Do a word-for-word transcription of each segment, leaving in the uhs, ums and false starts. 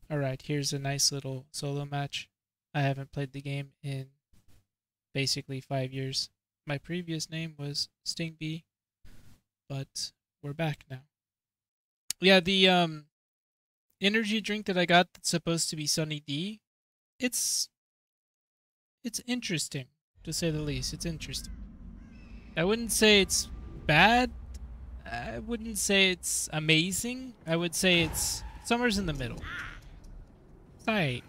Alright, here's a nice little solo match. I haven't played the game in basically five years. My previous name was Sting B, but we're back now. Yeah, the um energy drink that I got that's supposed to be Sunny D, it's it's interesting, to say the least. It's interesting. I wouldn't say it's bad. I wouldn't say it's amazing. I would say it's somewhere's in the middle. It's alright.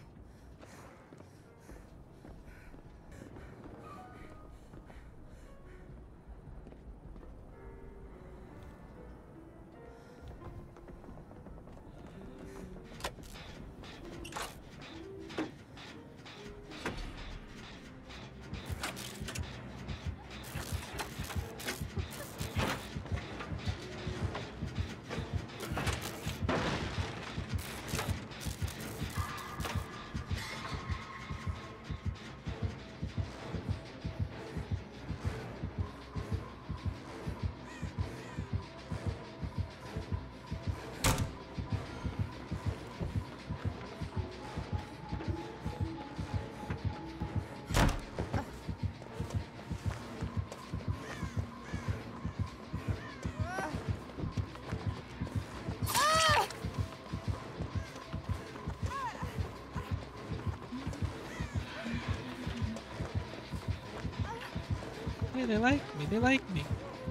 Yeah, they like me. They like me.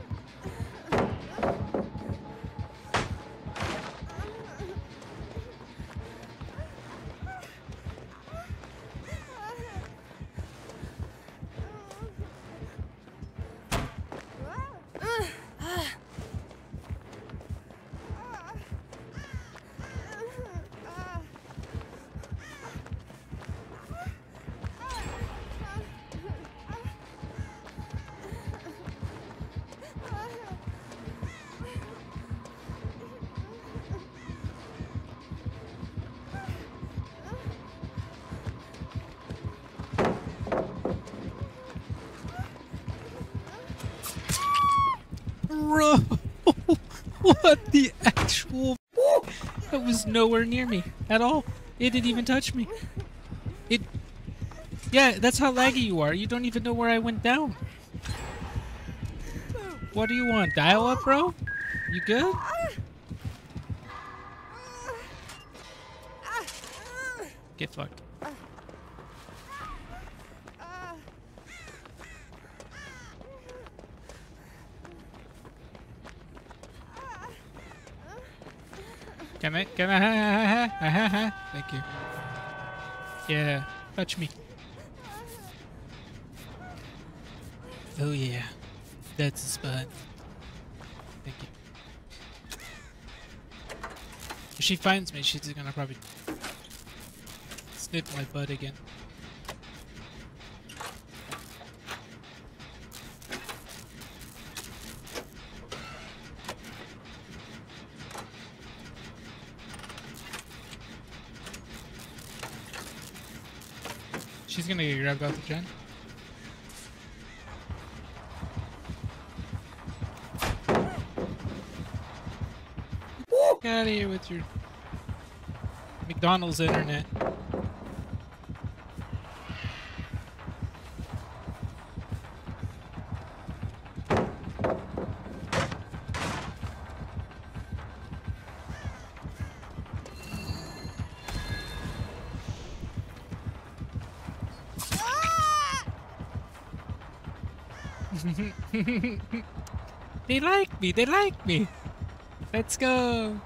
Bro, what the actual? That was nowhere near me at all. It didn't even touch me. It. Yeah, that's how laggy you are. You don't even know where I went down. What do you want? Dial up, bro? You good? Get fucked. Can I? Can I? Thank you. Yeah, touch me. Oh yeah, that's the spot. Thank you. If she finds me, she's gonna probably snip my butt again. She's gonna get grabbed off the gen. Get out of here with your McDonald's internet. They like me, they like me. Let's go.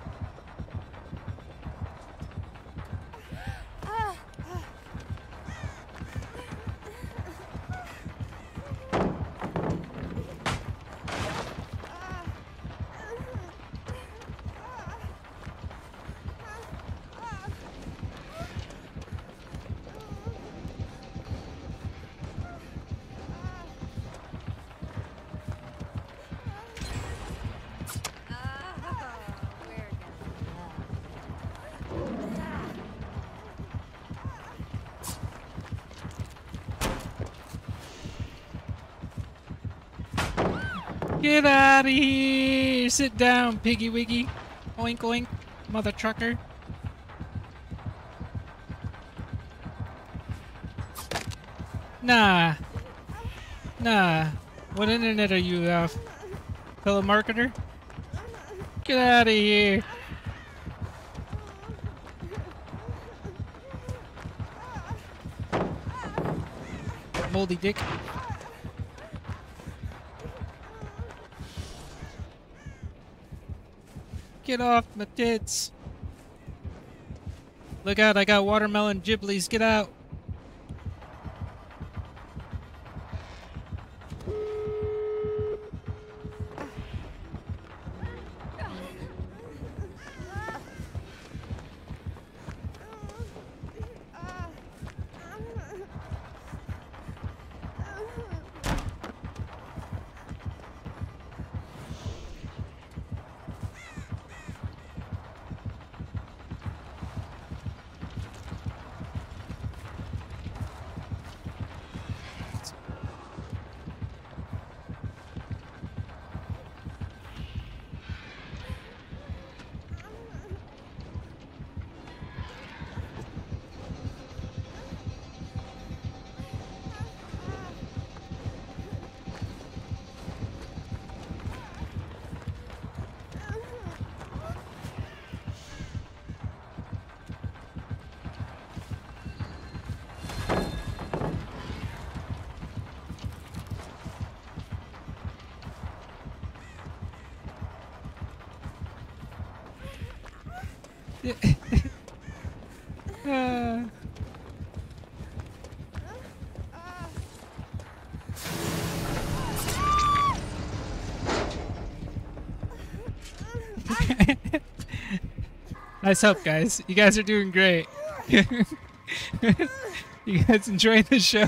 Get out of here! Sit down, piggy wiggy. Oink oink, mother trucker. Nah. Nah. What internet are you off? Telemarketer? Get out of here. Moldy dick. Get off my tits. Look out, I got watermelon giblies. Get out. uh. Nice help, guys. You guys are doing great. You guys enjoying the show?